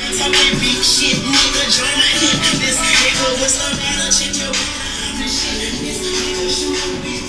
Talking big shit, nigga, join my hit. This nigga, what's the matter? Check your this shit. This nigga, shoot a bitch.